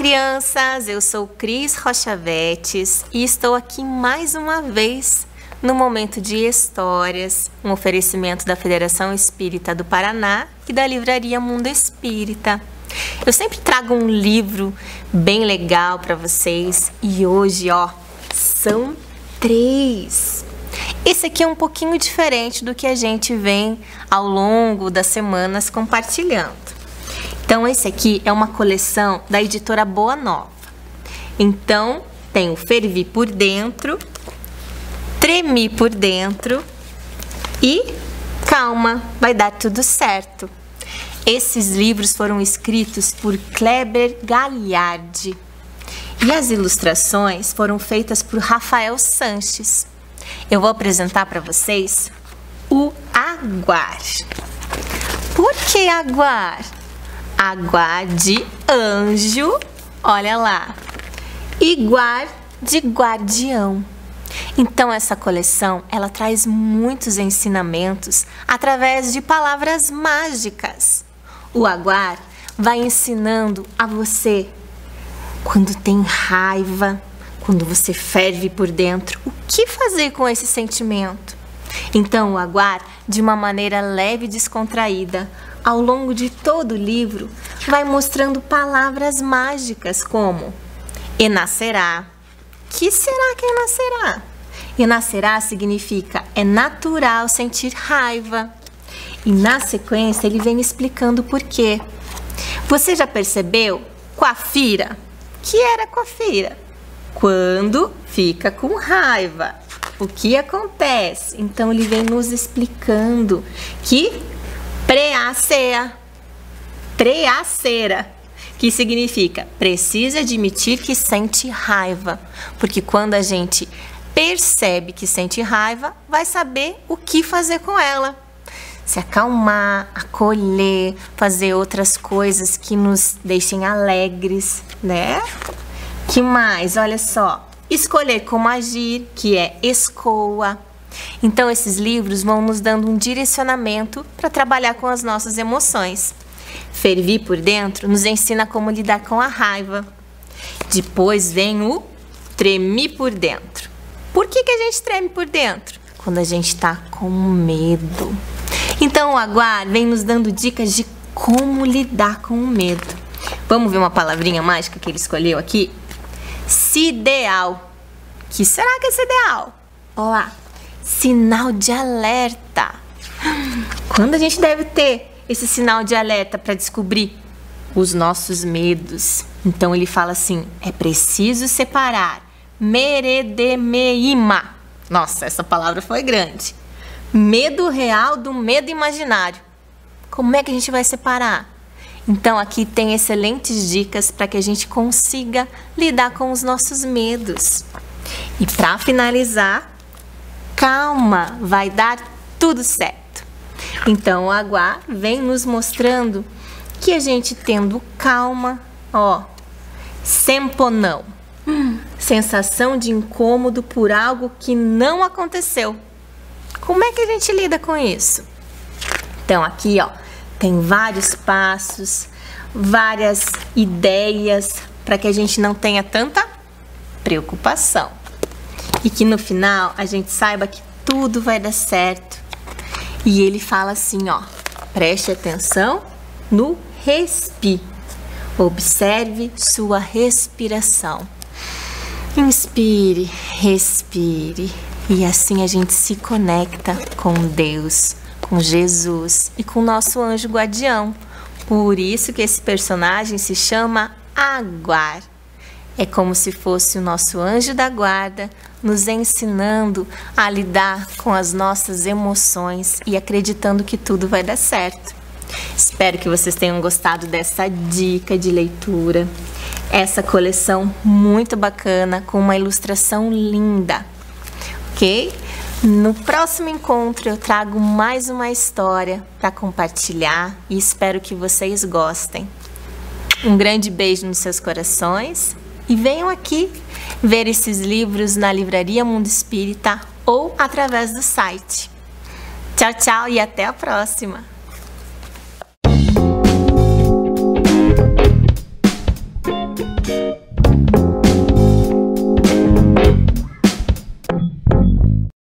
crianças! Eu sou Cris Rochavetes e estou aqui mais uma vez no Momento de Histórias, um oferecimento da Federação Espírita do Paraná e da Livraria Mundo Espírita. Eu sempre trago um livro bem legal para vocês e hoje, são 3. Esse aqui é um pouquinho diferente do que a gente vem ao longo das semanas compartilhando. Então, esse aqui é uma coleção da editora Boa Nova. Então, tem o Fervi por Dentro, Tremi por Dentro e Calma, vai dar tudo certo. Esses livros foram escritos por Kleber Gagliardi e as ilustrações foram feitas por Rafael Sanches. Eu vou apresentar para vocês o Aguar. Por que Aguar? Aguar de anjo, olha lá, e guar de guardião. Então essa coleção, ela traz muitos ensinamentos através de palavras mágicas. O Aguar vai ensinando a você, quando tem raiva, quando você ferve por dentro, o que fazer com esse sentimento. Então o Aguar, de uma maneira leve e descontraída, ao longo de todo o livro, vai mostrando palavras mágicas como enascerá. Que será que é enascerá? Enascerá significa é natural sentir raiva. E na sequência ele vem explicando por quê. Você já percebeu? Coafira. Que era coafira? Quando fica com raiva. O que acontece? Então ele vem nos explicando que preacera, que significa precisa admitir que sente raiva, porque quando a gente percebe que sente raiva, vai saber o que fazer com ela. Se acalmar, acolher, fazer outras coisas que nos deixem alegres, né? Que mais? Olha só, escolher como agir, que é escoa. Então, esses livros vão nos dando um direcionamento para trabalhar com as nossas emoções. Fervi por Dentro nos ensina como lidar com a raiva. Depois vem o Tremi por Dentro. Por que a gente treme por dentro? Quando a gente está com medo. Então, o Aguar vem nos dando dicas de como lidar com o medo. Vamos ver uma palavrinha mágica que ele escolheu aqui? Sideal. Que será que é sideal? Olha lá. Sinal de alerta. Quando a gente deve ter esse sinal de alerta para descobrir os nossos medos? Então ele fala assim, é preciso separar meredemeima. Nossa, essa palavra foi grande. Medo real do medo imaginário. Como é que a gente vai separar? Então aqui tem excelentes dicas para que a gente consiga lidar com os nossos medos. E para finalizar, calma, vai dar tudo certo. Então o Aguar vem nos mostrando que a gente tendo calma, semponão, sensação de incômodo por algo que não aconteceu. Como é que a gente lida com isso? Então aqui, tem vários passos, várias ideias para que a gente não tenha tanta preocupação. E que no final a gente saiba que tudo vai dar certo. E ele fala assim, preste atenção no respi. Observe sua respiração. Inspire, respire. E assim a gente se conecta com Deus, com Jesus e com o nosso anjo guardião. Por isso que esse personagem se chama Aguar. É como se fosse o nosso anjo da guarda, nos ensinando a lidar com as nossas emoções e acreditando que tudo vai dar certo. Espero que vocês tenham gostado dessa dica de leitura. Essa coleção muito bacana, com uma ilustração linda, ok? No próximo encontro eu trago mais uma história para compartilhar e espero que vocês gostem. Um grande beijo nos seus corações. E venham aqui ver esses livros na Livraria Mundo Espírita ou através do site. Tchau, tchau e até a próxima!